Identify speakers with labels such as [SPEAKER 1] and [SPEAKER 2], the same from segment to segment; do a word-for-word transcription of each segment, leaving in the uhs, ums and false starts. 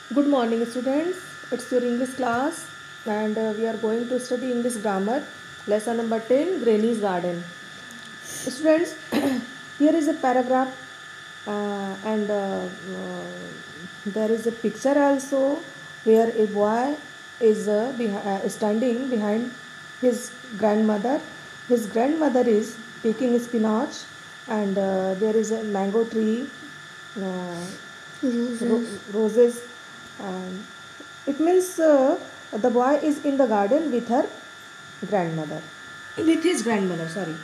[SPEAKER 1] Good morning, students. It's your English class, and uh, we are going to study English grammar. Lesson number ten, Granny's Garden. Students, here is a paragraph, uh, and uh, uh, there is a picture also where a boy is uh, behi- uh, standing behind his grandmother. His grandmother is picking spinach, and uh, there is a mango tree, uh, ro-
[SPEAKER 2] Roses.
[SPEAKER 1] roses, and it means uh, the boy is in the garden with her grandmother, with his grandmother. Sorry.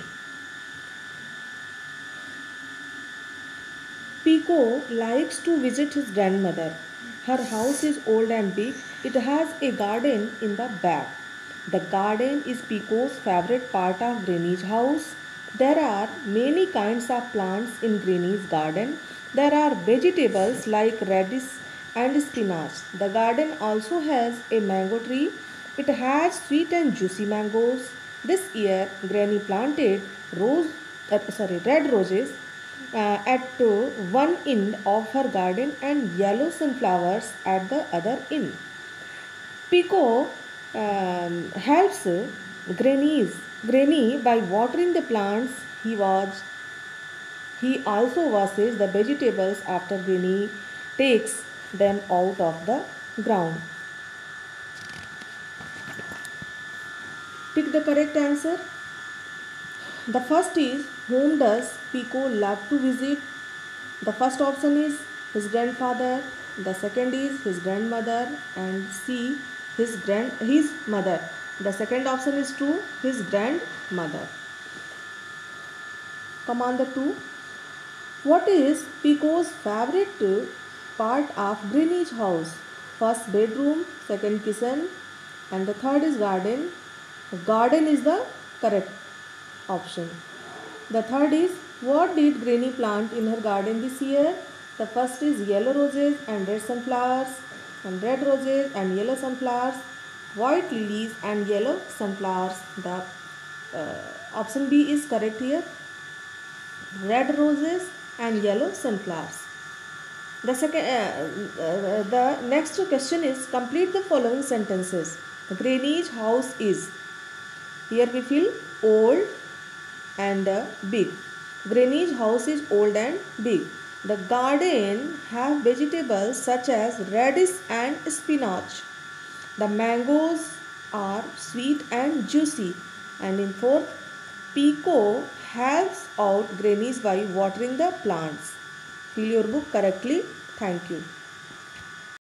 [SPEAKER 1] Pico likes to visit his grandmother. Her house is old and big. It has a garden in the back. The garden is Pico's favorite part of Granny's house. There are many kinds of plants in Granny's garden. There are vegetables like radish and spinach. The garden also has a mango tree. It has sweet and juicy mangoes. This year, Granny planted rose, uh, sorry, red roses uh, at uh, one end of her garden and yellow sunflowers at the other end. Pico um, helps Granny's, Granny by watering the plants. He was he also washes the vegetables after Granny takes them out of the ground. Pick the correct answer. The first is, whom does Pico love to visit? The first option is his grandfather, the second is his grandmother, and C, his grand his mother. The second option is true, his grandmother. Commander two. What is Pico's favorite part of Greenwich house? First bedroom, second kitchen, and the third is garden. Garden is the correct option. The third is, what did Granny plant in her garden this year? The first is yellow roses and red sunflowers, and red roses and yellow sunflowers, white lilies and yellow sunflowers. The uh, option B is correct here. Red roses and yellow sunflowers. The second, uh, uh, the next question is, complete the following sentences. Granny's house is. Here we feel old and uh, big. Granny's house is old and big. The garden have vegetables such as radish and spinach. The mangoes are sweet and juicy. And in fourth, Pico helps out Granny's by watering the plants. Fill your book correctly. Thank you.